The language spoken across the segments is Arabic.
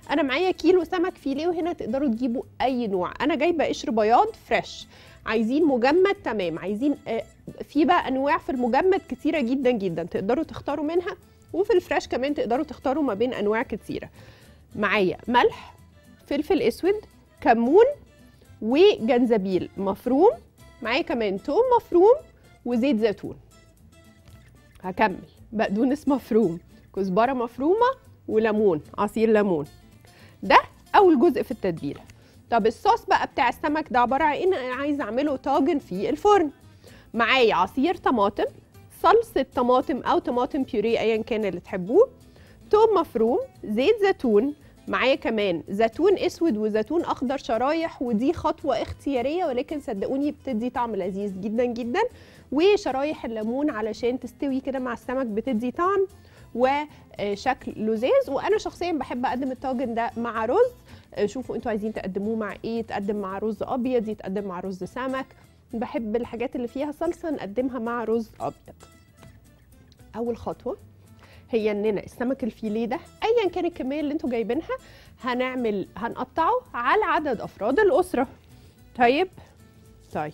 انا معايا كيلو سمك فيليه، وهنا تقدروا تجيبوا اي نوع. انا جايبه قشر بياض فريش، عايزين مجمد تمام، عايزين في بقى انواع في المجمد كتيره جدا جدا تقدروا تختاروا منها، وفي الفريش كمان تقدروا تختاروا ما بين انواع كتيره. معايا ملح، فلفل اسود، كمون، وجنزبيل مفروم، معايا كمان توم مفروم وزيت زيتون. هكمل بقدونس مفروم، كزبره مفرومه، وليمون، عصير ليمون. ده اول جزء في التتبيله. طب الصوص بقى بتاع السمك ده عباره عن ايه؟ انا عايزه اعمله طاجن في الفرن. معايا عصير طماطم، صلصه طماطم او طماطم بيوريه ايا كان اللي تحبوه، توم مفروم، زيت زيتون، معايا كمان زيتون اسود وزيتون اخضر شرايح، ودي خطوه اختياريه ولكن صدقوني بتدي طعم لذيذ جدا جدا، وشرايح الليمون علشان تستوي كده مع السمك بتدي طعم وشكل لذيذ. وانا شخصيا بحب اقدم الطاجن ده مع رز. شوفوا انتوا عايزين تقدموه مع ايه، يتقدم مع رز ابيض، يتقدم مع رز سمك. بحب الحاجات اللي فيها صلصه نقدمها مع رز ابيض. اول خطوه هي اننا السمك الفيليه ده ايا كان الكميه اللي انتوا جايبينها هنقطعه على عدد افراد الاسره. طيب تعالوا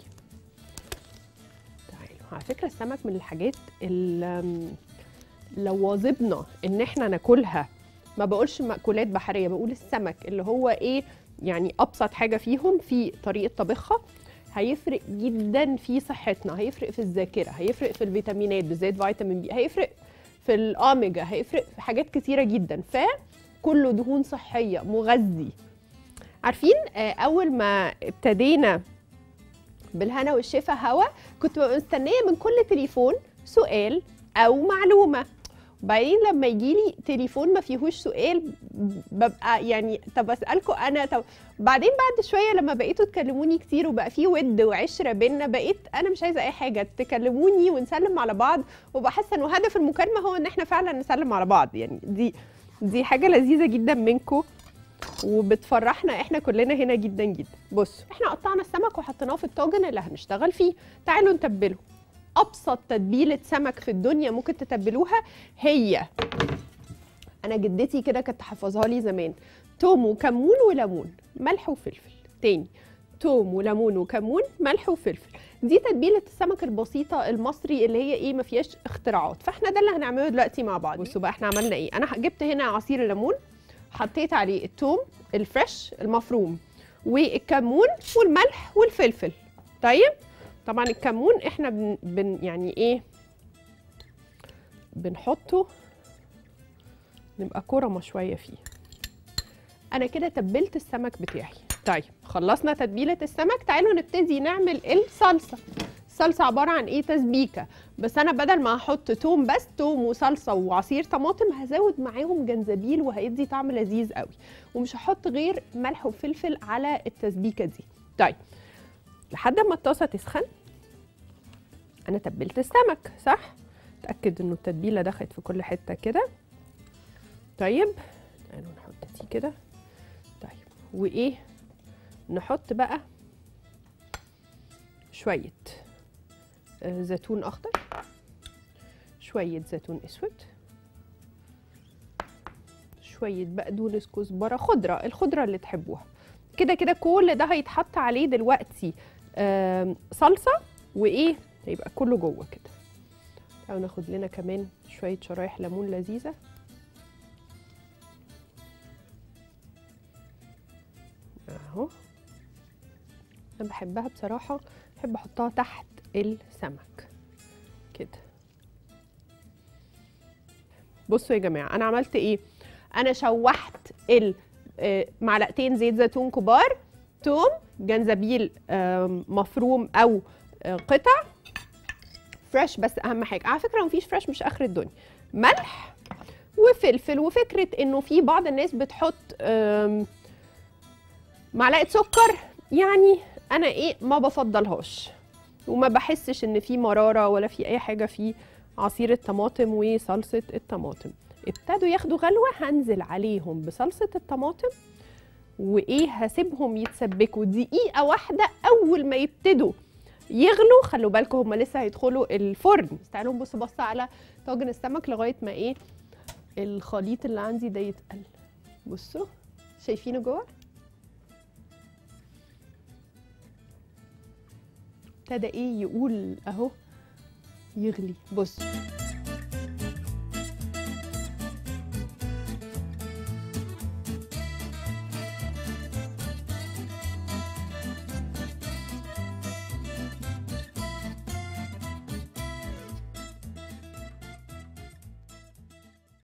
على فكره السمك من الحاجات اللي لو واظبنا ان احنا ناكلها، ما بقولش مأكولات بحريه، بقول السمك اللي هو ايه يعني ابسط حاجه فيهم في طريقه طبخها، هيفرق جدا في صحتنا، هيفرق في الذاكره، هيفرق في الفيتامينات بالذات فيتامين بي، هيفرق في الاوميجا، هيفرق في حاجات كتيره جدا، فكله دهون صحيه مغذي. عارفين اول ما ابتدينا بالهنا والشفا هوا كنت ببقى مستنيه من كل تليفون سؤال او معلومه، وبعدين لما يجيلي تليفون ما فيهوش سؤال ببقى يعني طب اسالكم انا، طب بعدين بعد شويه لما بقيتوا تكلموني كتير وبقى في ود وعشره بينا، بقيت انا مش عايزه اي حاجه تكلموني ونسلم على بعض، وببقى حاسه انه هدف المكالمه هو ان احنا فعلا نسلم على بعض. يعني دي حاجه لذيذه جدا منكم وبتفرحنا احنا كلنا هنا جدا جدا. بصوا احنا قطعنا السمك وحطيناه في الطاجن اللي هنشتغل فيه. تعالوا نتبله. ابسط تتبيله سمك في الدنيا ممكن تتبلوها هي، انا جدتي كده كانت تحفظها لي زمان، توم وكمون وليمون، ملح وفلفل. تاني، توم وليمون وكمون، ملح وفلفل. دي تتبيله السمك البسيطه المصري اللي هي ايه ما فيهاش اختراعات. فاحنا ده اللي هنعمله دلوقتي مع بعض. بصوا بقى احنا عملنا ايه. انا جبت هنا عصير الليمون، حطيت عليه التوم الفريش المفروم والكمون والملح والفلفل. طيب طبعا الكمون احنا يعني ايه بنحطه نبقى كرمه شويه فيه. انا كده تبلت السمك بتاعي. طيب خلصنا تتبيله السمك، تعالوا نبتدي نعمل الصلصه. الصلصه عباره عن ايه؟ تسبيكه، بس انا بدل ما احط توم بس، توم وصلصه وعصير طماطم، هزود معاهم جنزبيل وهيدي طعم لذيذ قوي، ومش هحط غير ملح وفلفل على التسبيكه دي. طيب لحد ما الطاسه تسخن، انا تبلت السمك صح، اتاكد انه التتبيله دخلت في كل حته كده. طيب تعالوا نحط دي كده. طيب وايه، نحط بقى شويه زيتون اخضر، شويه زيتون اسود، شويه بقدونس، كزبره، خضره، الخضره اللي تحبوها. كده كده كل ده هيتحط عليه دلوقتي صلصه، وايه هيبقى كله جوه كده. تعالوا ناخد لنا كمان شويه شرايح ليمون لذيذه. اهو انا بحبها بصراحه، بحب احطها تحت السمك كده. بصوا يا جماعه انا عملت ايه. انا شوحت معلقتين زيت زيتون كبار، توم، جنزبيل مفروم او قطع فريش، بس اهم حاجه على فكره مفيش فريش مش اخر الدنيا، ملح وفلفل. وفكره انه في بعض الناس بتحط معلقه سكر، يعني انا ايه ما بفضلهاش، وما بحسش ان في مراره ولا في اي حاجه في عصير الطماطم وصلصه الطماطم. ابتدوا ياخدوا غلوه، هنزل عليهم بصلصه الطماطم، وايه هسيبهم يتسبكوا دقيقه واحده. اول ما يبتدوا يغلوا خلوا بالكم هم لسه هيدخلوا الفرن. تعالوا نبص بصه على طاجن السمك لغايه ما ايه الخليط اللي عندي ده يتقل. بصوا شايفينه جوه؟ ابتدى ايه يقول اهو، يغلي. بص